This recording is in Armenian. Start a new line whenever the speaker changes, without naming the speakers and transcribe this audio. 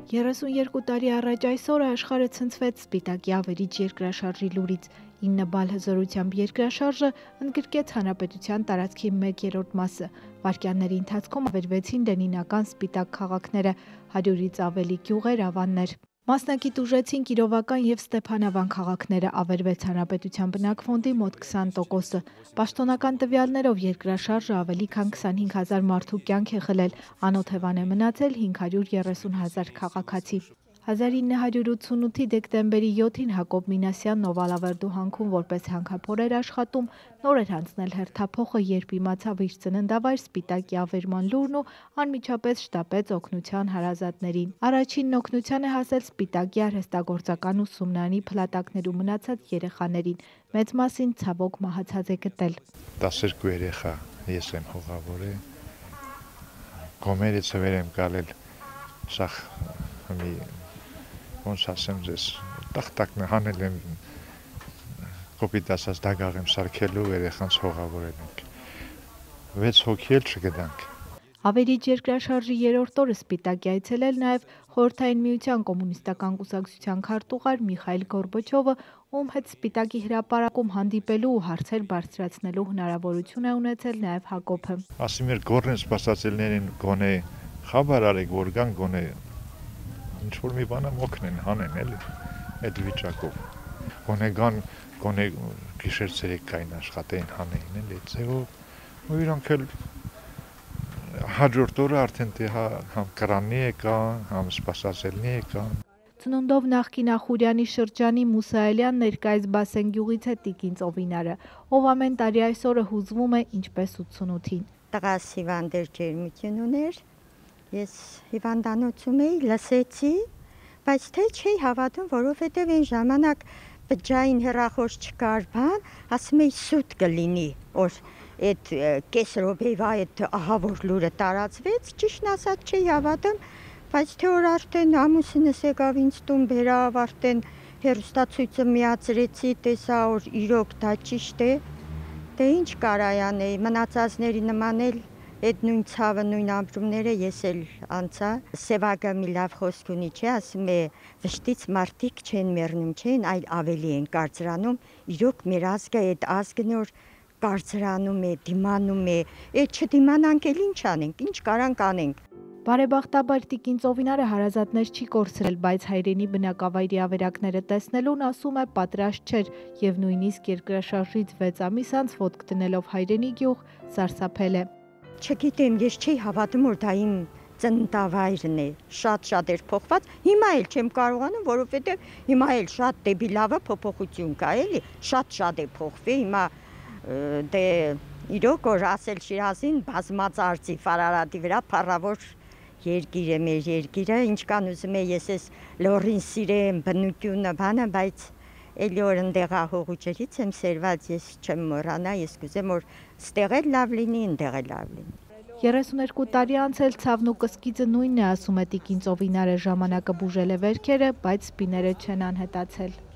32 տարի առաջ այսօրը աշխարհը ցնցվեց սպիտակի ավերիչ երկրաշարժի լուրից։ 9 բալ հզորությամբ երկրաշարժը ընդգրկեց հանրապետության տարածքի 1/3 մասը։ Վայրկյանների ընթացքում ավերվեցին լենինական սպիտակ քաղաքները, 100-ից ավելի գյուղեր, ավաններ։ Մասնակից ուժեցին Կիրովական և Ստեփանավան քաղաքները, ավերվեց հանրապետության բնակֆոնդի մոտ 20%-ը։ Պաշտոնական տվյալներով երկրաշարժը ավելի քան 25,000 մարդու կյանք է խլել, անօթևան է մնացել 530,000 քաղաքացի։ 1988-ի դեկտեմբերի 7-ին Հակոբ Մինասյանն Նովալավերդու հանքում որպես հանքափոր էր աշխատում, նոր էր հանձնել հերթափոխը, երբ իմացավ իր ծննդավայր Սպիտակի ավերման լուրն ու անմիջապես շտապեց օգնության հարազատներին։ Առաջինն օգնության է հասել Սպիտակի արհեստագործական ուսումնարանի փլատակներում մնացած երեխաներին, մեծ մասին ցավոք մահացած է գտել։
12 երեխա ես եմ հողավորել, գոմերից վեր եմ գալել, սախ մի ոնց ասեմ ձեզ, տախտակն հանել եմ, կոպիտ ասած դագաղ եմ սարքելու, երեխանց հողավորել ենք, 6 հոգի էլ չգտանք։
Ավերիչ երկրաշարժի 3-րդ օրը Սպիտակի այցելել նաև Խորհրդային Միության կոմունիստական կուսակցության քարտուղար Միխայիլ Գորբաչովը, ում հետ Սպիտակի հրապարակում հանդիպելու ու հարցեր բարձրացնելու հնարավորություն է ունեցել նաև Հակոբը։
Ասում էր գորեն սպասածելներին գոնե խաբար արեք, որ գան գոնե ինչ-որ մի բանը մոքնեն, հանեն էլի, այդ վիճակով։ Գոնե գան, գոնե գիշեր ցերեկ կային աշխատեին, հանեին էլի, ձևով, ու իրանք էլ հաջորդ օրը արդեն համ կրանի եկան, համ սպասածելնի եկան։
Ծնունդով նախկին Ախուրյանի շրջանի Մուսայելյան ներկայիս Բասեն գյուղից է Տիկին Ծովինարը, ով ամեն տարի այսօրը հուզվում է ինչպես 88-ին։
Տղաս հիվանդ էր, ջերմություն ուներ, ես հիվանդանոցում էի, լսեցի, բայց թե չէի հավատում, որովհետև այն ժամանակ բջջային հեռախոս չկար բան, ասում էի սուտ կլինի, որ այդ կես րոպեվա այդ ահավոր լուրը տարածվեց, ճիշտն ասած չէի հավատում, բայց թե որ արդեն ամուսինս եկավ ինձ տուն բերավ, արդեն հեռուստացույցը միացրեցի, տեսա որ իրոք դա ճիշտ է, դե ինչ կարայի անեի, մնացածների նման էլ այդ նույն ցավը, նույն ապրումները ես էլ անցա։ Սևակը մի լավ խոսք ունի, չէ, ասում է, վշտից մարդիկ չեն մեռնում, չեն, այլ ավելի են կարծրանում, իրոք մեր ազգը այդ ազգն որ կարծրանում է, դիմանում է, այդ չդիմանանք էլ ինչ անենք, ինչ կարանք անենք։
Բարեբախտաբար Տիկին Ծովինարը հարազատներ չի կորցրել, բայց հայրենի բնակավայրի ավերակները տեսնելուն ասում է պատրաստ չէր եւ նույնիսկ երկրաշարժից 6 ամիս անց ոտք դնելով հայրենի գյուղ սարսափել է։
Չգիտեմ, ես չի հավատում, որ դա իմ ծննդավայրն է, շատ էր փոխված, հիմա էլ չեմ կարողանում, որովհետև հիմա էլ շատ դեպի լավը փոփոխություն կա, էլի, շատ է փոխվել, հիմա դե իրոք որ ասել Շիրազին բազմած արծիվ Արարատի վրա փառավոր երկիր է մեր երկիրը, ինչքան ուզում եմ ես էս լորին սիրեմ, բնությունը բանը, բայց էլի որ ընդեղ ահողուջերից եմ սերված, ես չեմ մոռանա, ես կուզեմ որ ստեղ էլ լավ լինի, ընդեղ էլ լավ լինի։
32 տարի անց էլ ցավն ու կսկիծը նույնն է, ասում է Տիկին Ծովինարը, ժամանակը բուժել է վերքերը, բայց սպիները չեն անհետացել։